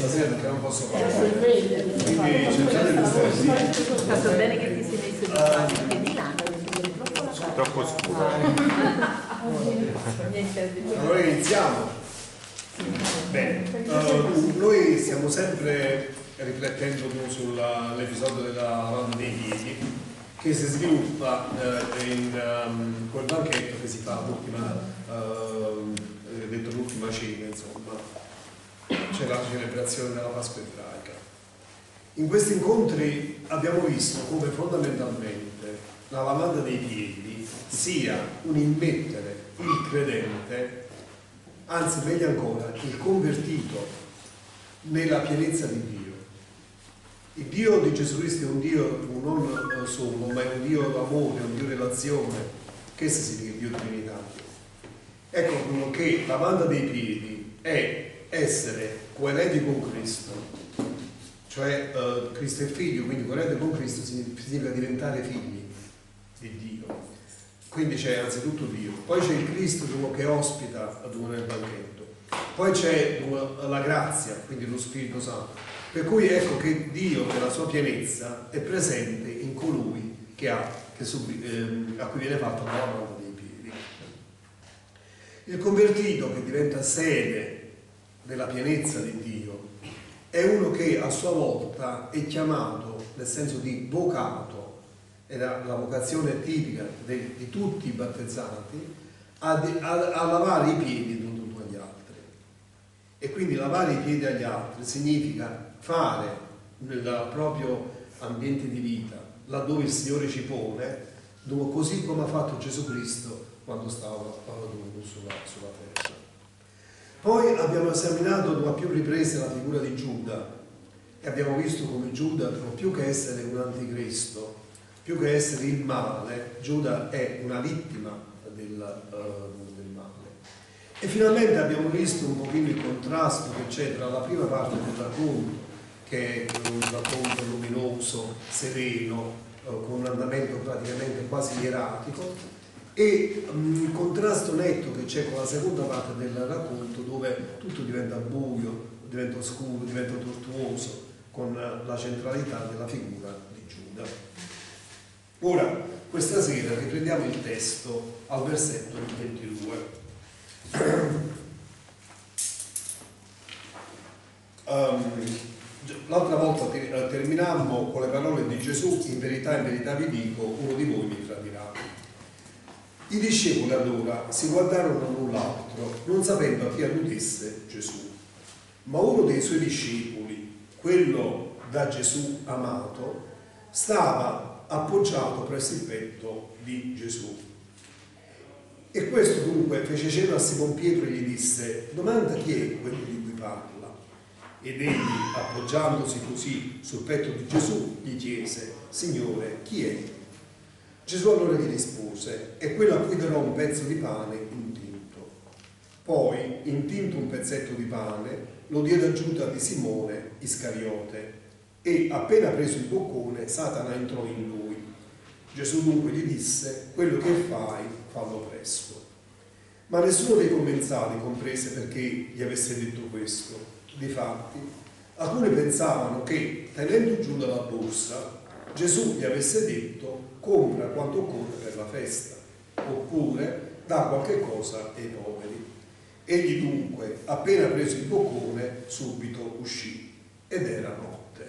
stasera perché non posso parlare. Quindi cercate di stare zitti. È stato bene che ti sei messo di piedi là, Troppo scuro. Allora iniziamo. Bene, noi stiamo sempre riflettendo sull'episodio della lavanda dei piedi che si sviluppa in quel banchetto che si fa l'ultima cena, insomma, c'è la celebrazione della Pasqua ebraica. In questi incontri abbiamo visto come fondamentalmente la lavanda dei piedi sia un immettere il credente, anzi meglio ancora il convertito, nella pienezza di Dio. Il Dio di Gesù Cristo è un Dio non solo, ma è un Dio d'amore, un Dio di relazione. Che significa Dio Trinità? Ecco che la lavanda dei piedi è essere coerenti con Cristo, cioè Cristo è figlio, quindi coerente con Cristo significa diventare figli di Dio. Quindi c'è anzitutto Dio, poi c'è il Cristo che ospita nel banchetto, poi c'è la grazia, quindi lo Spirito Santo. Per cui ecco che Dio nella sua pienezza è presente in colui a cui viene fatta la lavanda dei piedi. Il convertito che diventa sede della pienezza di Dio è uno che a sua volta è chiamato, nel senso di vocato, è la vocazione tipica di tutti i battezzati, a lavare i piedi l'uno agli altri. E quindi lavare i piedi agli altri significa fare nel proprio ambiente di vita, laddove il Signore ci pone, così come ha fatto Gesù Cristo quando stava sulla terra. Poi abbiamo esaminato a più riprese la figura di Giuda e abbiamo visto come Giuda, più che essere un anticristo, più che essere il male, Giuda è una vittima del male. E finalmente abbiamo visto un pochino il contrasto che c'è tra la prima parte del racconto, che è un racconto luminoso, sereno, con un andamento praticamente quasi ieratico, e il contrasto netto che c'è con la seconda parte del racconto, dove tutto diventa buio, diventa oscuro, diventa tortuoso, con la centralità della figura di Giuda. Ora, questa sera riprendiamo il testo al versetto 22. L'altra volta terminammo con le parole di Gesù: in verità vi dico, uno di voi mi tradirà. I discepoli allora si guardarono l'un l'altro, non sapendo a chi alludesse Gesù. Ma uno dei suoi discepoli, quello da Gesù amato, stava appoggiato presso il petto di Gesù. E questo dunque fece cenno a Simon Pietro e gli disse: domanda chi è quello di cui parla. Ed egli, appoggiandosi così sul petto di Gesù, gli chiese: Signore, chi è? Gesù allora gli rispose: è quello a cui darò un pezzo di pane intinto. Poi, intinto un pezzetto di pane, lo diede a Giuda di Simone Iscariote, e appena preso il boccone, Satana entrò in lui. Gesù dunque gli disse: quello che fai, fallo presto. Ma nessuno dei commensali comprese perché gli avesse detto questo. Difatti, alcuni pensavano che, tenendo giù dalla borsa, Gesù gli avesse detto: compra quanto occorre per la festa, oppure dà qualche cosa ai poveri. Egli dunque, appena preso il boccone, subito uscì, ed era notte.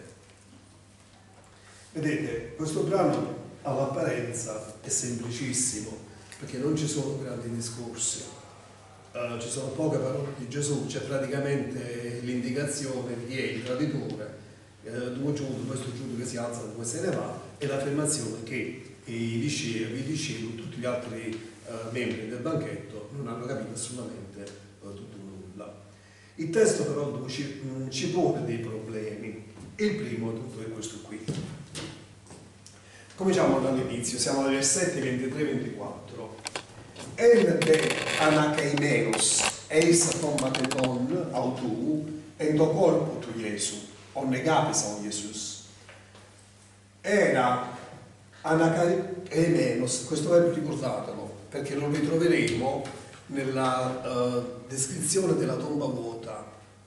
Vedete, questo brano all'apparenza è semplicissimo, perché non ci sono grandi discorsi. Ci sono poche parole di Gesù, c'è praticamente l'indicazione di chi è il traditore, questo Giuda che si alza, dove se ne va, e l'affermazione che i discepoli, tutti gli altri membri del banchetto non hanno capito assolutamente tutto nulla. Il testo però ci pone dei problemi, e il primo di tutto è questo qui. Cominciamo dall'inizio, siamo ai versetti 23-24. En de anakeimenos eis thommateton autou en do corpo tu Gesù, onnegapis au Jesus. Era anakeimenos, questo verbo ricordatelo, perché lo ritroveremo nella descrizione della tomba vuota,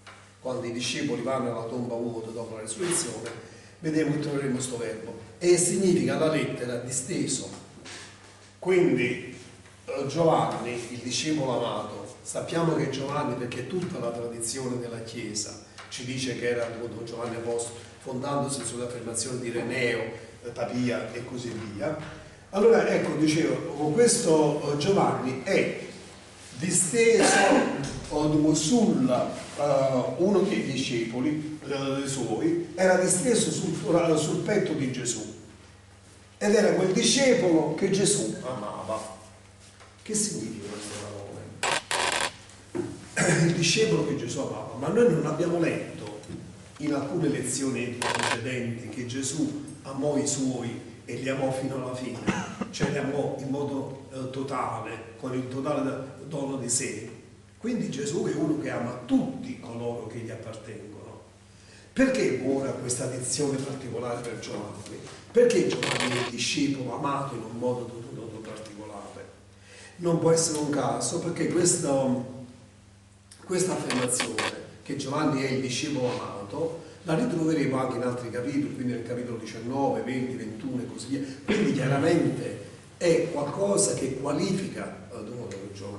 quando i discepoli vanno alla tomba vuota dopo la resurrezione, vedremo che troveremo questo verbo. E significa la lettera disteso. Quindi Giovanni, il discepolo amato, sappiamo che Giovanni, perché tutta la tradizione della Chiesa ci dice che era appunto Giovanni Apostolo, fondandosi sull'affermazione di Ireneo, Papia e così via. Allora ecco, dicevo, questo Giovanni è disteso sul uno dei discepoli suoi, era disteso sul petto di Gesù, ed era quel discepolo che Gesù amava. Che significa queste parole? Il discepolo che Gesù amava, ma noi non abbiamo letto in alcune lezioni precedenti che Gesù amò i suoi e li amò fino alla fine, cioè li amò in modo totale, con il totale dono di sé. Quindi Gesù è uno che ama tutti coloro che gli appartengono. Perché ora questa dizione particolare per Giovanni? Perché Giovanni è il discepolo amato in un modo tutto particolare? Non può essere un caso, perché questa affermazione che Giovanni è il discepolo amato la ritroveremo anche in altri capitoli, quindi nel capitolo 19, 20, 21 e così via. Quindi chiaramente è qualcosa che qualifica Giovanni.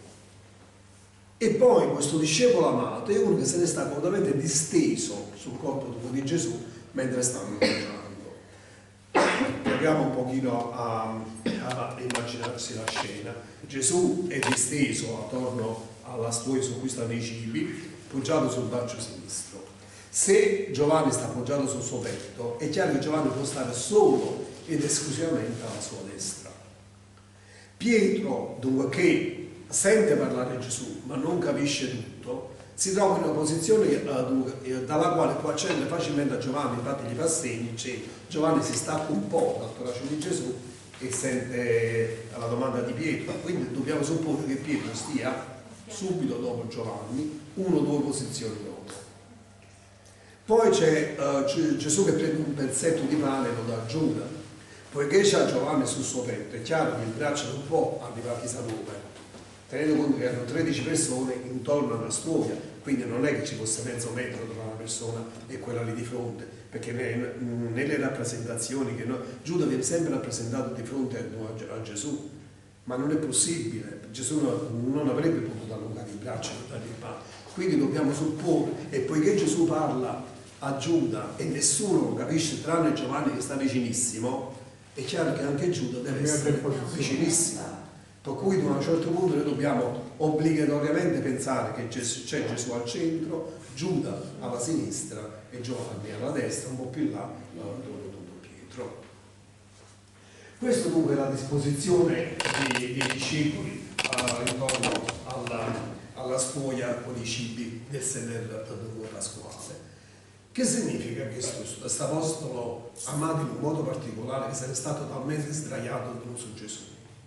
E poi questo discepolo amato è uno che se ne sta completamente disteso sul corpo di Gesù mentre stanno mangiando. Proviamo un pochino a immaginarsi la scena. Gesù è disteso attorno alla stuoia su cui stanno i cibi, poggiato sul braccio sinistro. Se Giovanni sta appoggiato sul suo petto, è chiaro che Giovanni può stare solo ed esclusivamente alla sua destra. Pietro, dunque, che sente parlare Gesù ma non capisce tutto, si trova in una posizione dalla quale può accedere facilmente a Giovanni, infatti gli fa segni, cioè Giovanni si stacca un po' dal torace di Gesù e sente la domanda di Pietro, quindi dobbiamo supporre che Pietro stia subito dopo Giovanni, 1 o 2 posizioni dopo. Poi c'è Gesù che prende un pezzetto di pane e lo dà a Giuda, poiché c'ha Giovanni sul suo petto, è chiaro che il braccio non può arrivare chissà dove, tenendo conto che erano 13 persone intorno a una stuoia, quindi non è che ci fosse mezzo metro tra una persona e quella lì di fronte, perché nelle rappresentazioni che Giuda viene sempre rappresentato di fronte a Gesù, ma non è possibile, Gesù non avrebbe potuto allungare il braccio per dare il pane, quindi dobbiamo supporre, e poiché Gesù parla a Giuda e nessuno lo capisce tranne Giovanni che sta vicinissimo, è chiaro che anche Giuda deve essere vicinissimo. Per cui a un certo punto noi dobbiamo obbligatoriamente pensare che c'è Gesù al centro, Giuda alla sinistra e Giovanni alla destra, un po' più là, Pietro. Questo dunque è la disposizione dei discepoli intorno alla stuoia con i cibi del seder pasquale. Che significa che questo apostolo amato in un modo particolare, che se n'è stato talmente sdraiato su Gesù?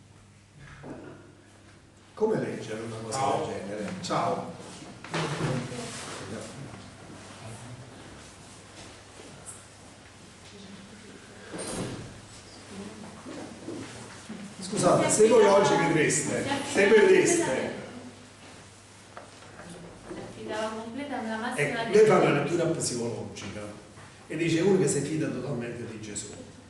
Come leggere una cosa del genere? Ciao! Scusate, se voi oggi vedreste, se vedeste, lei fa una lettura psicologica e dice uno che si fida totalmente di Gesù.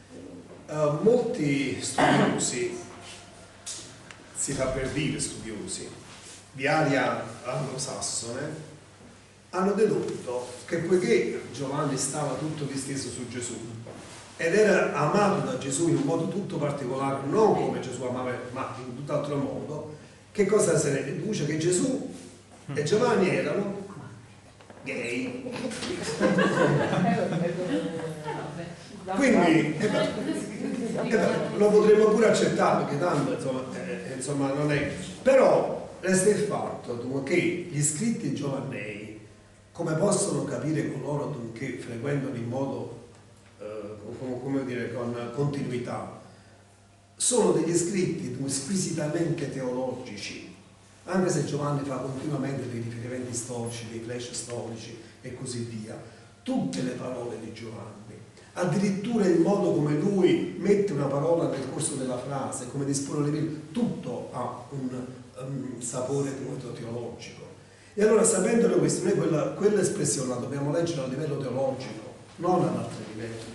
Molti studiosi, si fa per dire studiosi, di area anglosassone, hanno dedotto che poiché Giovanni stava tutto disteso su Gesù ed era amato da Gesù in un modo tutto particolare, non come Gesù amava, ma in tutt'altro modo, che cosa se ne deduce? Che Gesù e Giovanni erano gay. Quindi lo potremmo pure accettare, perché tanto insomma non è. Però resta il fatto che gli scritti giovannei, come possono capire coloro che frequentano in modo come dire, con continuità, sono degli scritti squisitamente teologici, anche se Giovanni fa continuamente dei riferimenti storici, dei flash storici e così via. Tutte le parole di Giovanni, addirittura il modo come lui mette una parola nel corso della frase, come dispone le virgole, tutto ha un sapore molto teologico. E allora, sapendolo questo, noi quell'espressione la dobbiamo leggere a livello teologico, non ad altri livelli.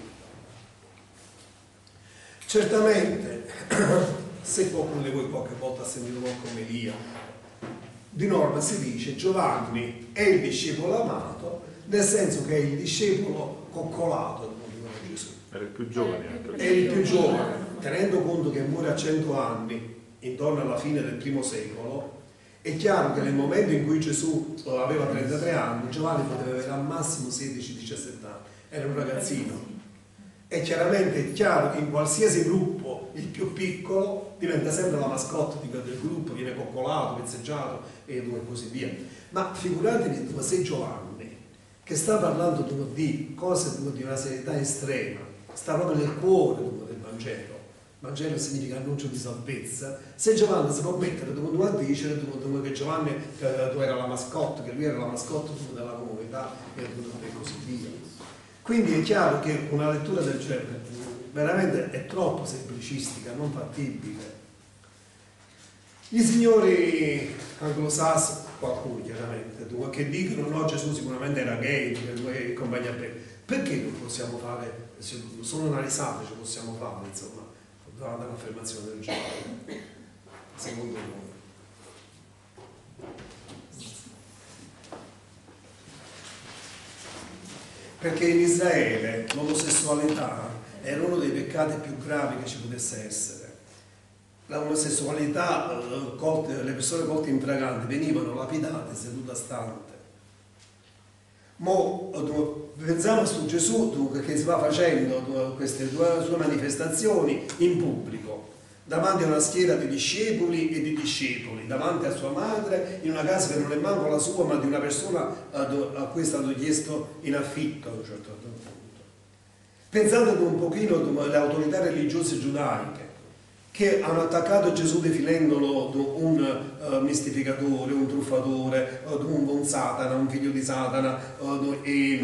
Certamente, se qualcuno di voi qualche volta ha sentito qualche omelia, di norma si dice Giovanni è il discepolo amato, nel senso che è il discepolo coccolato di Gesù. Era il più giovane anche. È il più giovane, tenendo conto che muore a 100 anni, intorno alla fine del primo secolo. È chiaro che nel momento in cui Gesù aveva 33 anni, Giovanni poteva avere al massimo 16-17 anni, era un ragazzino. E chiaramente è chiaro che in qualsiasi gruppo il più piccolo diventa sempre la mascotte del gruppo, viene coccolato, pezzeggiato e così via. Ma figuratevi se Giovanni, che sta parlando di cose di una serietà estrema, sta proprio nel cuore del Vangelo. Vangelo significa annuncio di salvezza. Se Giovanni si può mettere a dire che Giovanni era la mascotte, che lui era la mascotte della comunità e così via. Quindi è chiaro che una lettura del genere veramente è troppo semplicistica, non fattibile. Gli signori anglosassoni, qualcuno chiaramente, che dicono no, Gesù sicuramente era gay e compagnia bene. Perché non possiamo fare, solo una risata ci possiamo fare, insomma, davanti a un'affermazione del genere, secondo noi? Perché in Israele l'omosessualità era uno dei peccati più gravi che ci potesse essere. L'omosessualità, le persone colte infraganti venivano lapidate seduta stante. Pensiamo su Gesù che si va facendo queste sue manifestazioni in pubblico, davanti a una schiera di discepoli e di discepoli, davanti a sua madre, in una casa che non è manco la sua, ma di una persona a cui è stato chiesto in affitto a un certo punto. Pensate un pochino alle autorità religiose giudaiche che hanno attaccato Gesù definendolo un mistificatore, un truffatore, un Satana, un figlio di Satana, un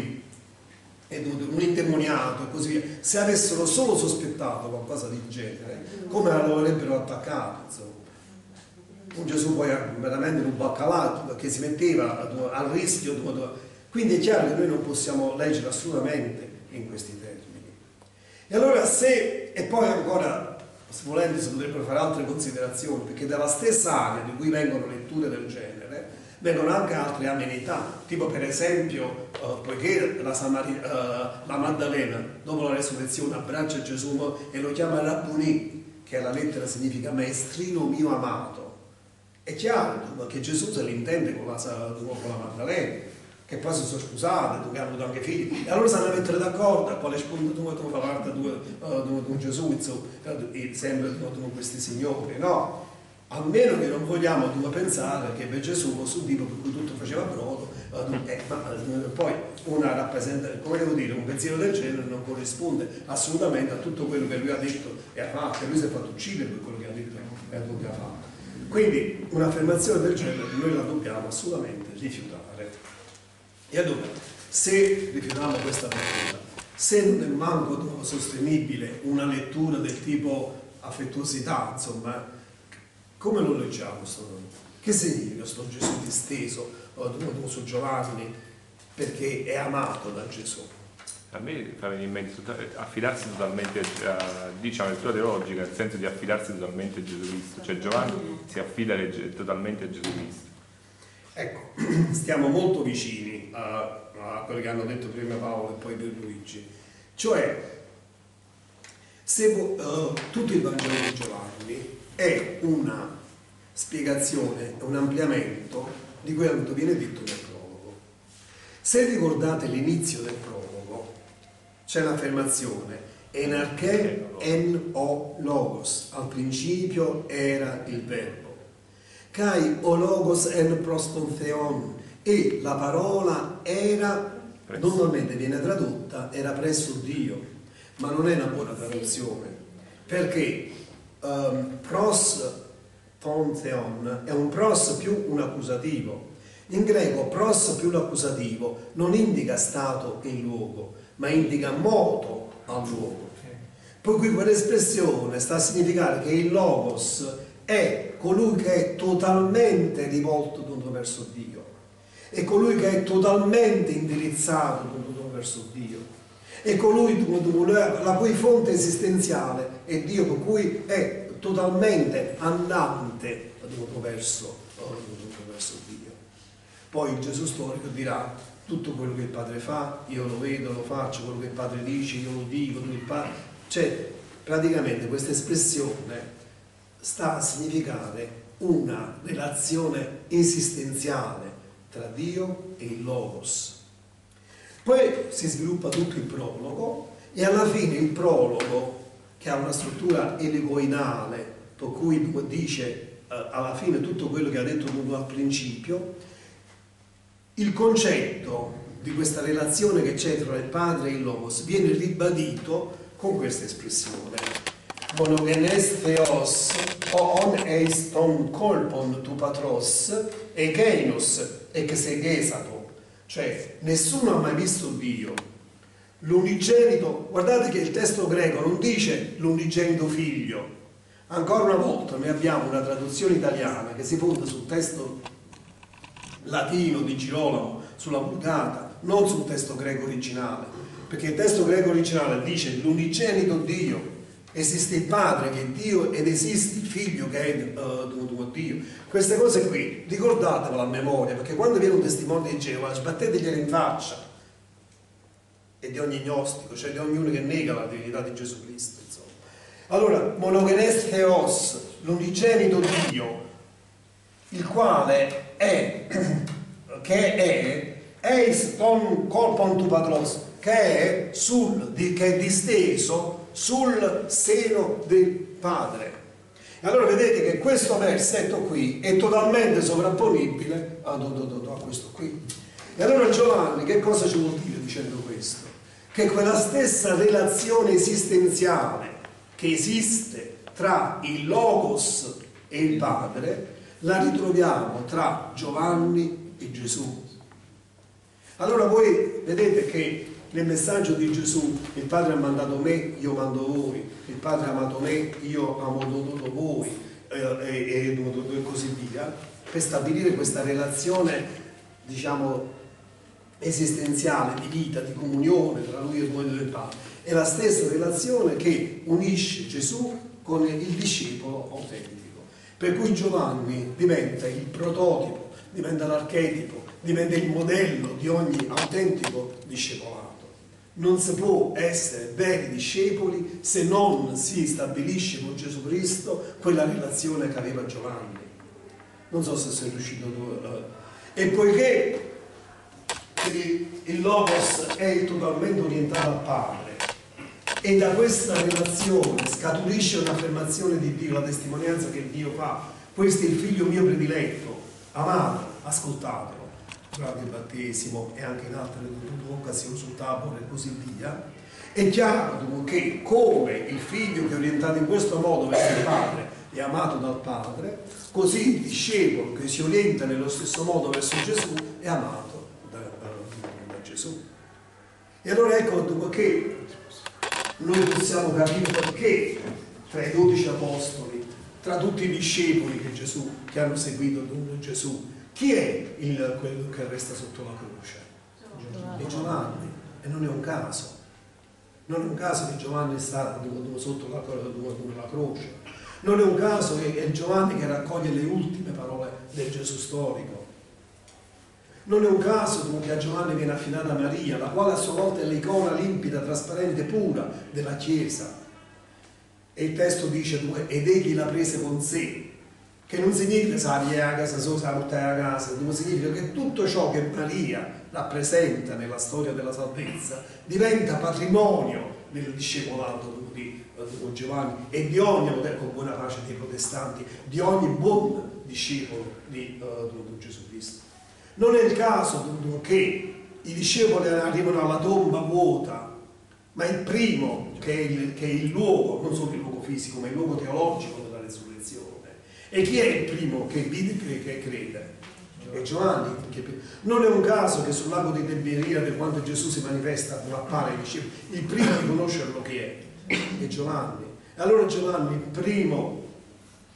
indemoniato e così via. Se avessero solo sospettato qualcosa del genere, come lo avrebbero attaccato, insomma. Un Gesù poi veramente un baccalà che si metteva al rischio. Quindi è chiaro che noi non possiamo leggere assolutamente in questi termini. E allora e poi ancora, se volendo, si potrebbero fare altre considerazioni, perché dalla stessa area di cui vengono letture del genere vengono anche altre amenità, tipo per esempio poiché la Maddalena dopo la resurrezione abbraccia Gesù e lo chiama Rabboni, che la lettera significa maestrino mio amato, è chiaro che Gesù se l'intende con la Maddalena, che poi si sono scusate, che hanno avuto anche figli, e allora si hanno a mettere d'accordo a quale spunto tu fa parte di un Gesù, sempre di questi signori, no? A meno che non vogliamo pensare che per Gesù fosse un tipo per cui tutto faceva brodo, poi una rappresenta, come devo dire, un pensiero del genere non corrisponde assolutamente a tutto quello che lui ha detto e ha fatto, e lui si è fatto uccidere per quello che ha detto e ha fatto. Quindi un'affermazione del genere noi la dobbiamo assolutamente rifiutare. E allora, se rifiutiamo questa lettura, se non è manco sostenibile una lettura del tipo affettuosità, insomma, come lo leggiamo? Che significa sto Gesù disteso su Giovanni perché è amato da Gesù? A me fa venire in mente affidarsi totalmente, diciamo, lettura teologica, nel senso di affidarsi totalmente a Gesù Cristo, cioè Giovanni si affida totalmente a Gesù Cristo. Ecco, stiamo molto vicini a quello che hanno detto prima Paolo e poi Pierluigi, cioè se tutto il Vangelo di Giovanni è una spiegazione, un ampliamento di quanto viene detto nel prologo. Se ricordate l'inizio del prologo, c'è l'affermazione en arché en o logos, al principio era il verbo, kai o logos en proston theon, e la parola era, normalmente viene tradotta, era presso Dio, ma non è una buona traduzione, perché pros ton theon è un pros più un accusativo. In greco pros più l'accusativo non indica stato in luogo, ma indica moto al luogo. Per cui quell'espressione sta a significare che il logos è colui che è totalmente rivolto verso Dio. è colui che è totalmente indirizzato verso Dio, è colui la cui fonte esistenziale è Dio, per cui è totalmente andante verso Dio. Poi il Gesù storico dirà: tutto quello che il Padre fa, io lo vedo, lo faccio, quello che il Padre dice, io lo dico, il Padre. Cioè, praticamente questa espressione sta a significare una relazione esistenziale tra Dio e il Logos. Poi si sviluppa tutto il prologo e alla fine il prologo, che ha una struttura elicoidale, per cui dice alla fine tutto quello che ha detto al principio, il concetto di questa relazione che c'è tra il Padre e il Logos viene ribadito con questa espressione: monogenes theos on eiston kolpon tu patros egenos exegesato. Cioè, nessuno ha mai visto Dio. L'unigenito, guardate che il testo greco non dice l'unigenito figlio. Ancora una volta noi abbiamo una traduzione italiana che si fonda sul testo latino di Girolamo, sulla Vulgata, non sul testo greco originale, perché il testo greco originale dice l'unigenito Dio, esiste il Padre che è Dio ed esiste il Figlio che è Dio. Queste cose qui ricordatevela a memoria, perché quando viene un testimone di Geova sbattetegliele in faccia, e di ogni gnostico, cioè di ognuno che nega la divinità di Gesù Cristo, insomma. Allora, monogenes theos, l'unigenito Dio, il quale è, che è eis ton corpon tu patros, che è disteso sul seno del Padre. E allora vedete che questo versetto qui è totalmente sovrapponibile a questo qui. E allora Giovanni che cosa ci vuol dire dicendo questo? Che quella stessa relazione esistenziale che esiste tra il Logos e il Padre la ritroviamo tra Giovanni e Gesù. Allora voi vedete che nel messaggio di Gesù il Padre ha mandato me, io mando voi, il Padre ha amato me, io amo voi, e così via, per stabilire questa relazione, diciamo, esistenziale, di vita, di comunione tra lui e il Padre. È la stessa relazione che unisce Gesù con il discepolo autentico. Per cui Giovanni diventa il prototipo, diventa l'archetipo, diventa il modello di ogni autentico discepolato. Non si può essere veri discepoli se non si stabilisce con Gesù Cristo quella relazione che aveva Giovanni. Non so se sei riuscito e poiché il Logos è totalmente orientato al Padre e da questa relazione scaturisce un'affermazione di Dio, la testimonianza che Dio fa: questo è il figlio mio prediletto, amato, ascoltatelo, durante il battesimo e anche in altre occasioni sul tavolo e così via. È chiaro che come il figlio che è orientato in questo modo verso il Padre è amato dal Padre, così il discepolo che si orienta nello stesso modo verso Gesù è amato da Gesù. E allora ecco che noi possiamo capire perché tra i 12 apostoli, tra tutti i discepoli che hanno seguito Gesù, chi è quello che resta sotto la croce? È Giovanni. E non è un caso. Non è un caso che Giovanni sta sotto la croce. Non è un caso che è Giovanni che raccoglie le ultime parole del Gesù storico. Non è un caso che a Giovanni viene affidata Maria, la quale a sua volta è l'icona limpida, trasparente, pura della Chiesa. E il testo dice: ed egli la prese con sé. Che non significa saria a casa, a casa, non significa che tutto ciò che Maria rappresenta nella storia della salvezza diventa patrimonio del discepolato di Giovanni e di ogni, con buona pace dei protestanti, di ogni buon discepolo di Gesù Cristo. Non è il caso che i discepoli arrivano alla tomba vuota, ma il primo che è il luogo, non solo il luogo fisico, ma il luogo teologico della resurrezione. E chi è il primo che crede? È Giovanni. Non è un caso che sul lago di Tiberiade, quando Gesù si manifesta, non appare ai discepoli, il primo a riconoscerlo chi è Giovanni. E allora Giovanni, il primo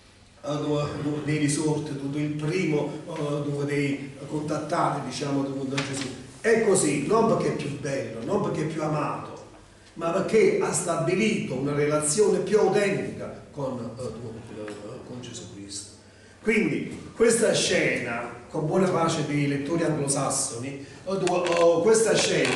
dei resort, il primo dei contattati, diciamo, da Gesù. È così, non perché è più bello, non perché è più amato, ma perché ha stabilito una relazione più autentica con Gesù Cristo. Quindi questa scena, con buona pace dei lettori anglosassoni, questa scena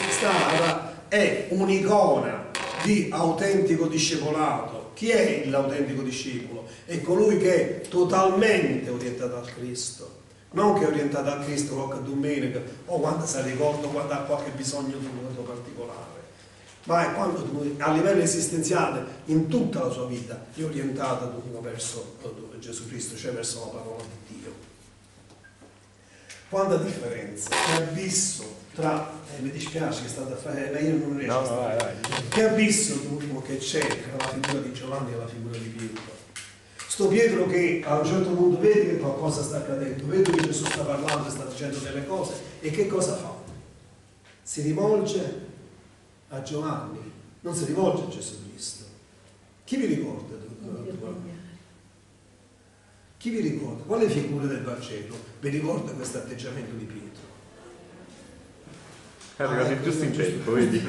è un'icona di autentico discepolato. Chi è l'autentico discepolo? È colui che è totalmente orientato al Cristo, non che è orientato al Cristo qualche domenica o quando si ricorda, quando ha qualche bisogno di un momento particolare, ma è quando a livello esistenziale in tutta la sua vita è orientato verso Gesù Cristo, cioè verso la parola di Dio. Quanta differenza, che abisso tra, mi dispiace che state a fare, ma io non riesco che abisso che c'è tra la figura di Giovanni e la figura di Pietro. Sto Pietro che a un certo punto vede che qualcosa sta accadendo, vede che Gesù sta parlando, sta dicendo delle cose, e che cosa fa? Si rivolge a Giovanni, non si rivolge a Gesù Cristo. Chi vi ricorda? Chi vi ricorda? Quale figura del Vangelo vi ricorda questo atteggiamento di Pietro? È arrivato giusto in tempo, vedi?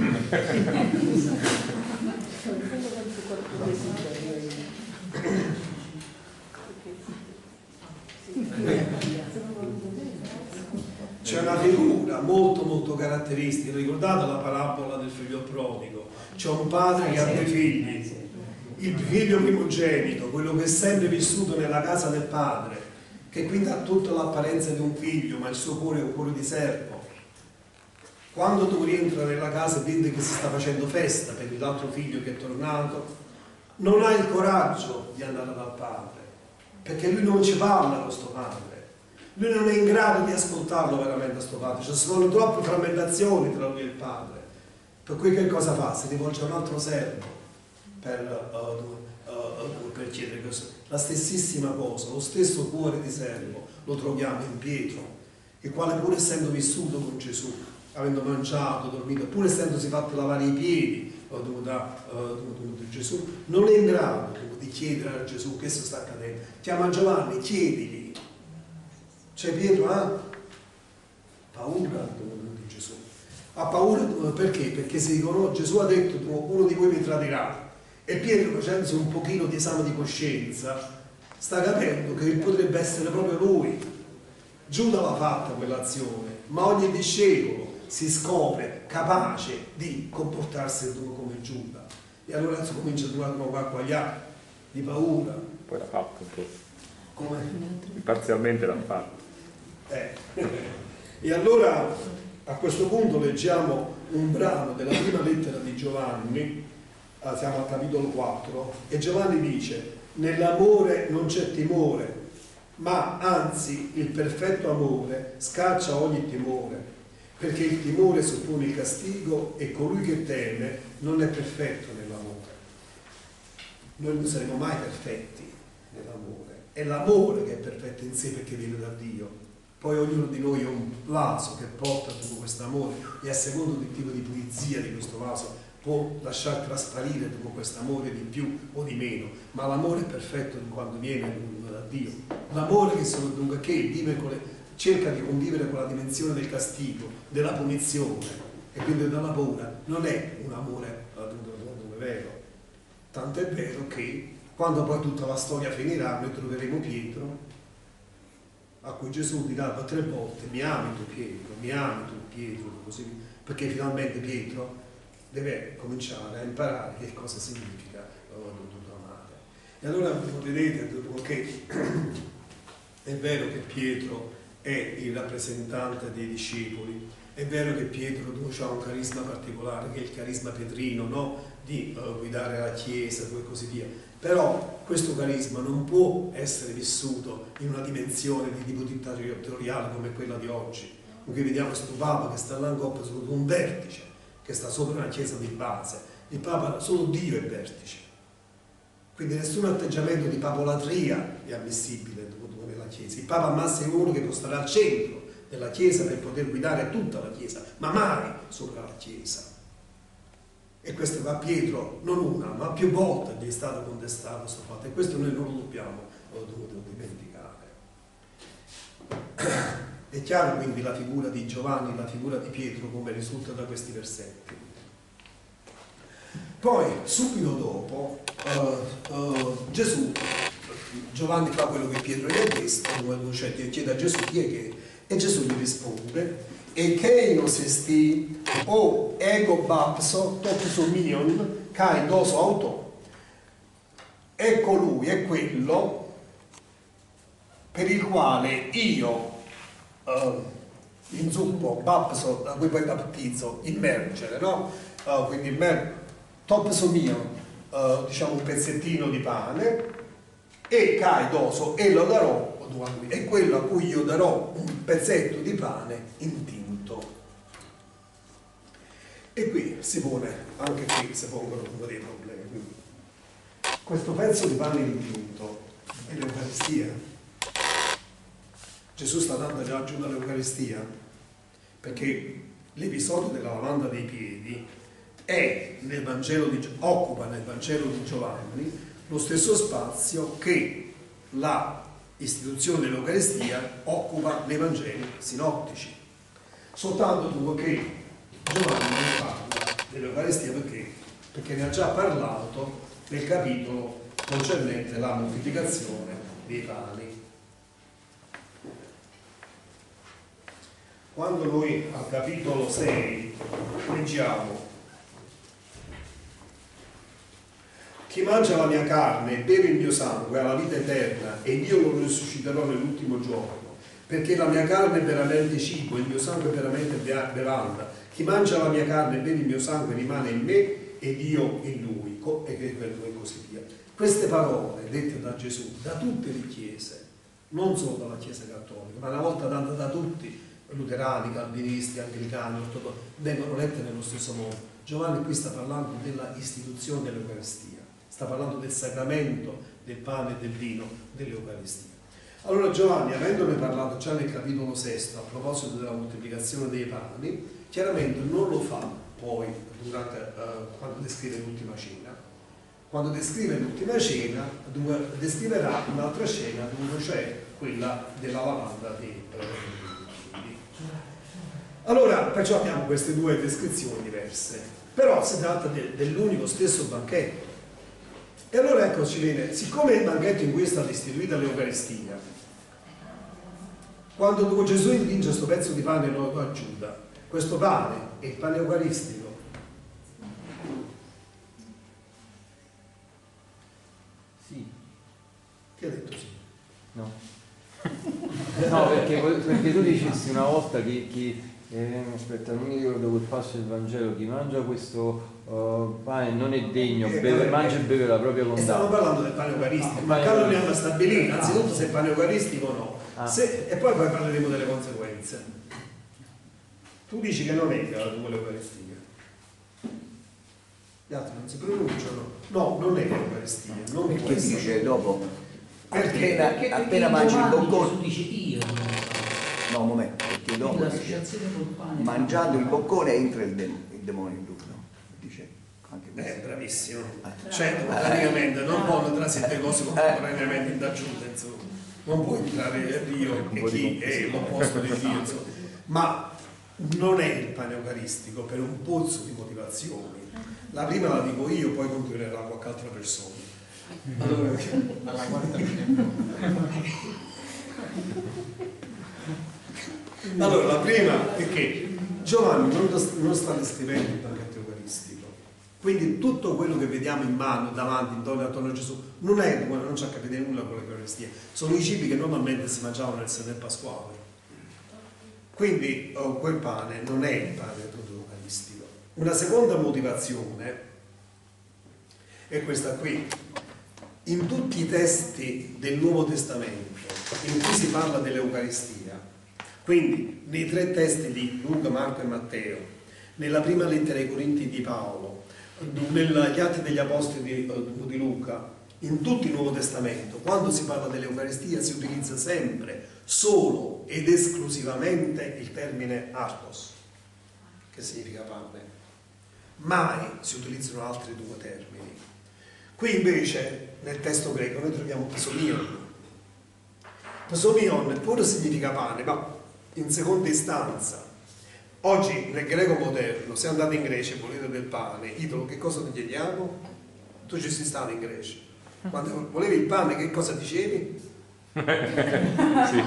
C'è una figura molto caratteristica, ricordate la parabola del figlio prodigo? C'è un padre che ha due figli, il figlio primogenito, quello che è sempre vissuto nella casa del padre, che quindi ha tutta l'apparenza di un figlio, ma il suo cuore è un cuore di servo. Quando tu rientri nella casa e vedi che si sta facendo festa per l'altro figlio che è tornato, non hai il coraggio di andare dal padre, perché lui non ci parla con sto padre. Lui non è in grado di ascoltarlo veramente a sto padre, ci sono troppe frammentazioni tra lui e il padre. Per cui che cosa fa? Si rivolge a un altro servo per chiedere questo. La stessissima cosa, lo stesso cuore di servo lo troviamo in Pietro, il quale pur essendo vissuto con Gesù, avendo mangiato, dormito, pur essendosi fatto lavare i piedi da Gesù, non è in grado di chiedere a Gesù che sta accadendo. Chiama Giovanni, chiedigli. C'è Pietro ha paura di Gesù. Ha paura perché? Perché si riconosce, Gesù ha detto uno di voi mi tradirà, e Pietro, facendosi un pochino di esame di coscienza, sta capendo che potrebbe essere proprio lui. Giuda l'ha fatta quell'azione, ma ogni discepolo si scopre capace di comportarsi come Giuda, e allora comincia a trovare qua gli altri di paura. Poi l'ha fatto un po'. Come? Parzialmente l'ha fatto. E allora a questo punto leggiamo un brano della prima lettera di Giovanni, siamo al capitolo 4, e Giovanni dice: nell'amore non c'è timore, ma anzi il perfetto amore scaccia ogni timore, perché il timore suppone il castigo e colui che teme non è perfetto nell'amore. Noi non saremo mai perfetti nell'amore, è l'amore che è perfetto in sé perché viene da Dio. Poi ognuno di noi è un vaso che porta tutto questo amore, e a secondo del tipo di pulizia di questo vaso può lasciar trasparire tutto questo amore di più o di meno, ma l'amore è perfetto quando viene da Dio. L'amore che vive cerca di convivere con la dimensione del castigo, della punizione, e quindi della paura, non è un amore vero. Tant'è vero che quando poi tutta la storia finirà, noi troveremo Pietro, a cui Gesù dirà 3 volte: mi ami tu Pietro, così, perché finalmente Pietro deve cominciare a imparare che cosa significa amare. E allora vedete che è vero che Pietro è il rappresentante dei discepoli, è vero che Pietro ha un carisma particolare, che è il carisma pietrino, no? Di guidare la Chiesa e così via, però questo carisma non può essere vissuto in una dimensione di tipo dittatoriale come quella di oggi, in cui vediamo questo Papa che sta là in coppa su un vertice, che sta sopra una Chiesa di base. Il Papa, solo Dio è vertice, quindi nessun atteggiamento di papolatria è ammissibile nella Chiesa. Il Papa al massimo è uno che può stare al centro della Chiesa per poter guidare tutta la Chiesa, ma mai sopra la Chiesa. E questo a Pietro non una, ma più volte gli è stato contestato questo fatto, e questo noi non lo dobbiamo lo devo dimenticare. È chiaro quindi la figura di Giovanni, la figura di Pietro, come risulta da questi versetti. Poi, subito dopo, Giovanni fa quello che Pietro gli ha chiesto, cioè chiede a Gesù chi è che, e Gesù gli risponde: e keinos esti o ego bapso topso mion kai doso auto. È colui, è quello per il quale io inzuppo, bapso, da cui poi battizzo, immergere, no? Quindi topso mio, diciamo un pezzettino di pane, e kai doso, e lo darò, è quello a cui io darò un pezzetto di pane intinto. E qui si pone, anche qui si pongono dei problemi. Questo pezzo di pane intinto è l'Eucaristia. Gesù sta dando già aggiunta all'Eucaristia, perché l'episodio della lavanda dei piedi occupa nel Vangelo di Giovanni lo stesso spazio che la istituzione dell'Eucaristia occupa nei Vangeli sinottici. Soltanto dunque che Giovanni non parla dell'Eucaristia perché ne ha già parlato nel capitolo concernente la moltiplicazione dei pani. Quando noi al capitolo 6 leggiamo: chi mangia la mia carne e beve il mio sangue ha la vita eterna, e io lo risusciterò nell'ultimo giorno, perché la mia carne è veramente cibo e il mio sangue è veramente bevanda. Chi mangia la mia carne e beve il mio sangue rimane in me ed io in lui, e così via. Queste parole dette da Gesù da tutte le chiese, non solo dalla Chiesa cattolica, ma una volta date da tutti, luterani, calvinisti, anglicani, ortodossi, vengono lette nello stesso modo. Giovanni qui sta parlando della istituzione dell'Eucaristia, sta parlando del sacramento del pane e del vino dell'Eucaristia. Allora Giovanni, avendone parlato già nel capitolo 6 a proposito della moltiplicazione dei pani, chiaramente non lo fa poi quando descrive l'ultima cena. Quando descrive l'ultima cena, descriverà un'altra cena, cioè quella della lavanda dei piedi. Allora, perciò abbiamo queste due descrizioni diverse, però si tratta dell'unico stesso banchetto. E allora ecco ci viene, siccome il banchetto in cui è stata istituita l'Eucaristia, quando Gesù intinge questo pezzo di pane e lo dà a Giuda, questo pane è il pane eucaristico. Sì. Chi ha detto sì? No. No, perché tu dicessi una volta che aspetta, non mi ricordo quel passo del Vangelo: chi mangia questo pane non è degno, mangia e beve la propria condanna. Stiamo parlando del pane eucaristico, ma ancora non abbiamo stabilito innanzitutto se è pane eucaristico o no, e poi parleremo delle conseguenze. Tu dici che non è l'Eucaristia, gli altri non si pronunciano. No, non è l'Eucaristia, non perché dice dopo, perché appena mangi il boccone. Gesù dice io non lo so. No, un momento, perché dopo L'associazione col pane, mangiando il boccone entra il demonio in lui, no? Dice anche questo. bravissimo. Certo, praticamente non può tra sette cose contemporaneamente in aggiunta, insomma. Non può entrare Dio e chi è l'opposto di Dio, insomma. Ma non è il pane eucaristico per un pozzo di motivazioni. La prima la dico io, poi concluderà qualche altra persona. Allora, alla quarta allora, la prima è che Giovanni non sta descrivendo il banchetto eucaristico, quindi tutto quello che vediamo in mano, davanti, attorno a Gesù, non c'ha a che vedere nulla con l'Eucaristia, sono i cibi che normalmente si mangiavano nel sede pasquale. Quindi quel pane non è il pane proprio eucaristico. Una seconda motivazione è questa qui. In tutti i testi del Nuovo Testamento in cui si parla dell'Eucaristia, quindi nei tre testi di Luca, Marco e Matteo, nella prima lettera ai Corinti di Paolo, negli Atti degli Apostoli di Luca, in tutto il Nuovo Testamento, quando si parla dell'Eucaristia si utilizza sempre, solo ed esclusivamente il termine artos, che significa pane. Mai si utilizzano altri due termini. Qui invece nel testo greco noi troviamo pisomion, Psomion pure significa pane, ma in seconda istanza. Oggi nel greco moderno, se andate in Grecia e volete del pane, idolo, che cosa ti chiediamo? Tu ci sei stato in Grecia. Quando volevi il pane, che cosa dicevi? Sì.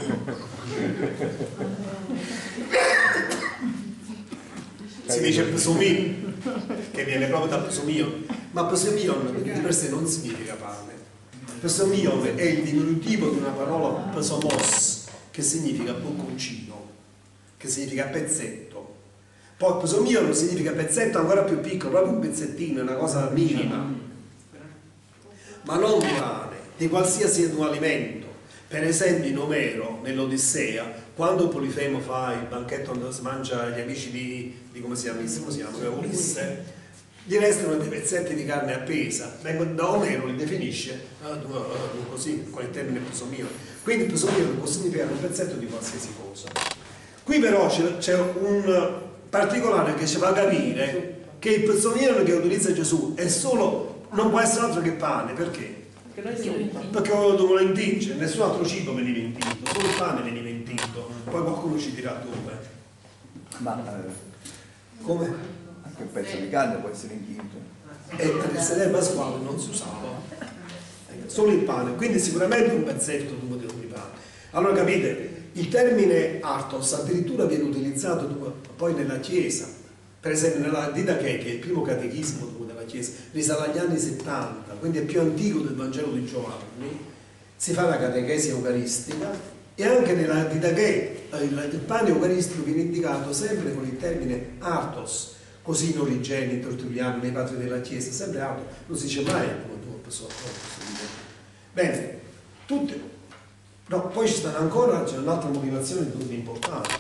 Si dice psomin, che viene proprio da psomion, ma psomion di per sé non significa pane. Psomion è il diminutivo di una parola psomos, che significa bocconcino, che significa pezzetto. Poi psomion significa pezzetto ancora più piccolo, proprio un pezzettino, una cosa minima, ma non di pane, di qualsiasi alimento. Per esempio in Omero, nell'Odissea, quando Polifemo fa il banchetto dove si mangia gli amici di come si chiama, Ulisse, gli restano dei pezzetti di carne appesa. Da Omero li definisce così, con il termine psomion. Quindi psomion può significare un pezzetto di qualsiasi cosa. Qui però c'è un particolare che ci fa capire che il psomion che utilizza Gesù è solo, non può essere altro che pane. Perché? Perché lo intinge, nessun altro cibo veniva intinto, solo il pane veniva intinto, poi qualcuno ci dirà dove. Ma Come? anche un pezzo di carne può essere intinto. E per il sedere pasquale non si usava, solo il pane, quindi sicuramente un pezzetto di pane. Allora capite, il termine artos addirittura viene utilizzato poi nella Chiesa, per esempio nella Didache, che è il primo catechismo della Chiesa, risale agli anni 70, quindi è più antico del Vangelo di Giovanni. Si fa la catechesi eucaristica e anche nella Didache il pane eucaristico viene indicato sempre con il termine artos, così in Origeni, in Tertulliano, nei padri della Chiesa, sempre artos, non si dice mai come tu persona. Bene, tutte. No, poi c'è un'altra motivazione di importante.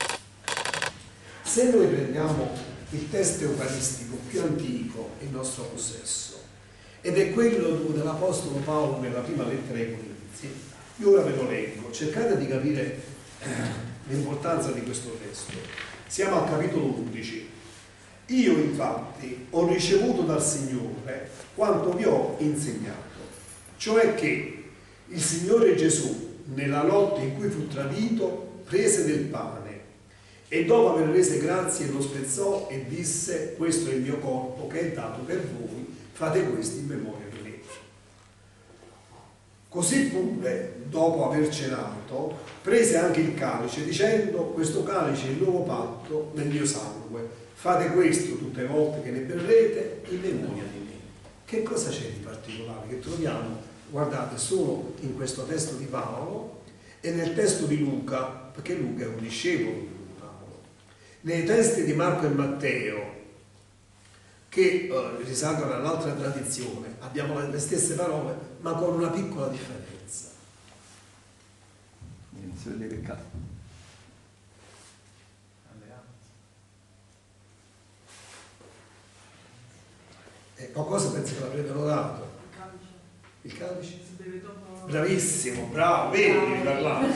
Se noi prendiamo il testo eucaristico più antico in nostro possesso, ed è quello dell'Apostolo Paolo nella prima lettera ai Corinzi, io ora ve lo leggo, cercate di capire l'importanza di questo testo. Siamo al capitolo 11. Io infatti ho ricevuto dal Signore quanto vi ho insegnato, cioè che il Signore Gesù, nella notte in cui fu tradito, prese del pane e dopo aver rese grazie lo spezzò e disse: questo è il mio corpo che è dato per voi, fate questo in memoria di me. Così pure, dopo aver cenato, prese anche il calice dicendo: questo calice è il nuovo patto nel mio sangue, fate questo tutte le volte che ne berrete in memoria di me. Che cosa c'è di particolare che troviamo, guardate, solo in questo testo di Paolo e nel testo di Luca, perché Luca è un discepolo di Paolo. Nei testi di Marco e Matteo, che risalgono all'altra tradizione, abbiamo le stesse parole, ma con una piccola differenza. Inizio dei peccati. Qualcosa penso che l'avrebbero dato. Il calice? Bravissimo, bravo, vedi parlare.